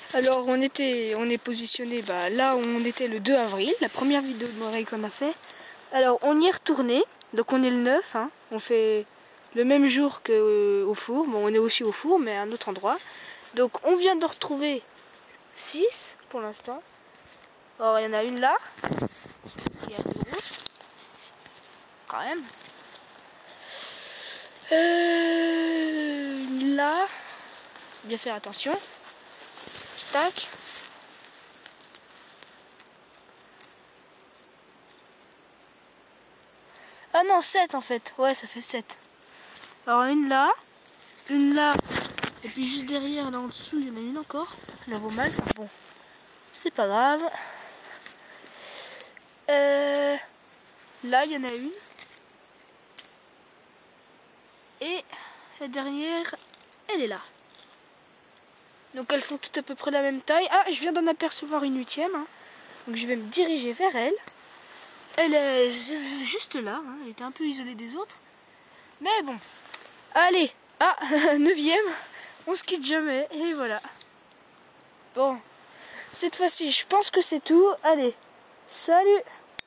Alors on est positionné là où on était le 2 avril, la première vidéo de Morel qu'on a fait. Alors on y est retourné, donc on est le 9, hein. On fait le même jour qu'au four. Bon, on est aussi au four mais à un autre endroit. Donc on vient de retrouver 6 pour l'instant. Alors il y en a une là, qui est assez grosse, quand même. Là, bien faire attention. Tac. Ah non, 7 en fait. Ouais, ça fait 7. Alors une là, et puis juste derrière, là en dessous, il y en a une encore. Elle vaut mal. Bon, c'est pas grave. Là, il y en a une. Et la dernière, elle est là. Donc elles font toutes à peu près la même taille. Ah, je viens d'en apercevoir une 8e. Hein. Donc je vais me diriger vers elle. Elle est juste là. Hein. Elle était un peu isolée des autres. Mais bon. Allez. Ah, 9e. On se quitte jamais. Et voilà. Bon. Cette fois-ci, je pense que c'est tout. Allez. Salut.